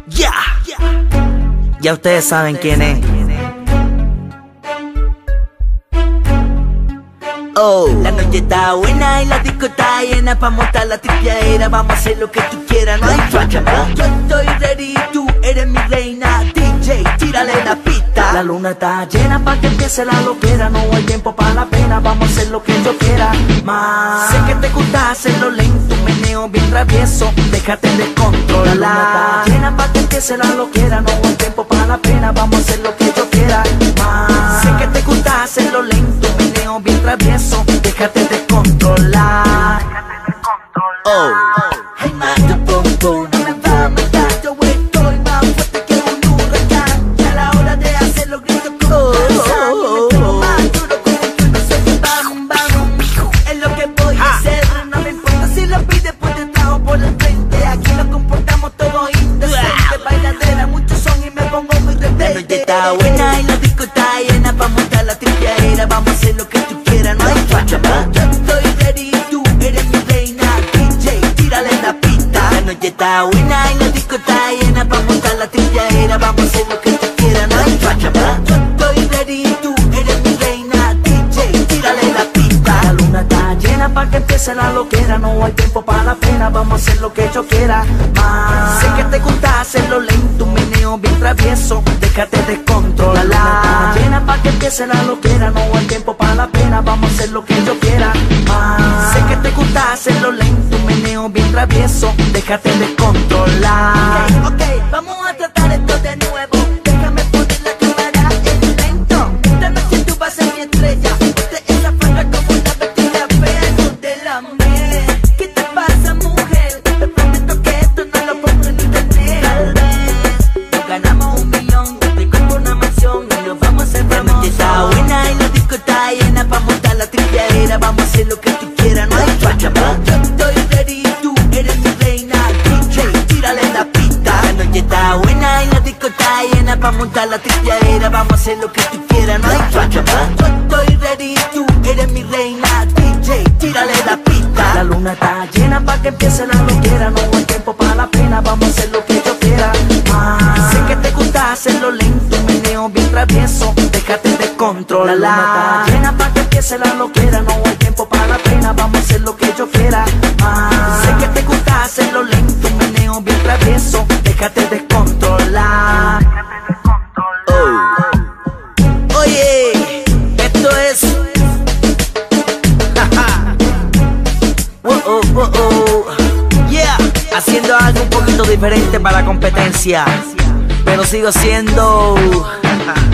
Ya, ya ustedes saben quién es. Oh, la noche está buena y la disco está llena. Pa' montar la tripiadera, vamos a hacer lo que tú quieras, no hay falla. Yo estoy ready, tú eres mi reina. DJ, tírale la pista. La luna está llena pa' que empiece la loquera. No hay tiempo para la pena, vamos a hacer lo que yo quiera. Más, sé que te gusta hacerlo lento, un meneo bien travieso, déjate de controlar. La luna está llena pa' que empiece la loquera. No hay tiempo para la pena, vamos a hacer lo que yo quiera. Más, sé que te gusta hacerlo lento, un meneo bien travieso, déjate de controlar. Oh, hey, macho, pum, pum, no me va a matar. Yo estoy más fuerte que un huracán. Y a la hora de hacer los gritos con Tarzán, me pego más duro con un no sé qué. Bam, bam, es lo que voy a hacer. No me importa si lo pides por detrás o por el frente. Aquí nos comportamos todos indecentes. Bailadera, muchos son y me pongo muy rebelde. La noche está buena y la disco está llena. Pa' montar la tripiadera, vamos a hacer lo que tú quieras, no hay falla. Yo estoy ready, tú eres mi reina. DJ, tírale la pista. La noche está buena y la disco está llena. Pa' montar la tripiadera, vamos a hacer lo que tú quieras, no hay falla. Yo estoy ready, tú eres mi reina. DJ, tírale la pista. La luna está llena pa' que empiece la loquera. No hay tiempo para la pena, vamos a hacer lo que yo quiera. Más, sé que te gusta hacerlo lento, un meneo bien travieso, déjate de controlar. La luna está llena pa' que empiece la loquera. No hay tiempo para la pena, vamos a hacer lo que yo quiera. Más, sé que te gusta hacerlo lento, un meneo bien travieso, déjate de controlar. Okay, vamos a tratar esto de nuevo. Déjame poner la cámara en lento. Esta noche tú vas a ser mi estrella. Ponte esa falda como una vestida fea, no te la me. ¿Qué te pasa, mujer? Te prometo que esto no lo pongo en internet. Tal vez nos ganamos 1 millón, te compro una mansión y nos vamos a hacer famosos. La noche está buena y la disco está llena. Pa' montar la tripiadera, vamos a hacer lo que tú quieras, no hay falla. Yo estoy ready, tú eres mi reina. DJ, tírale la pista. La noche está buena y la disco está llena. Pa' montar la tripiadera, vamos a hacer lo que tú quieras, no hay falla. Yo estoy ready, tú eres mi reina. DJ, tírale la pista. La luna está llena pa' que empiece la loquera. No hay tiempo para la pena, vamos a hacer lo que yo quiera. Más, sé que te gusta hacerlo lento, un meneo bien travieso, déjate de controlar. La luna está llena pa' que empiece la loquera. No hay tiempo para la pena, vamos a hacer lo que yo quiera. Más, sé que te gusta hacerlo lento, un meneo bien travieso, déjate de controlar. Oh, oye, esto es yeah, haciendo algo un poquito diferente para la competencia, pero sigo siendo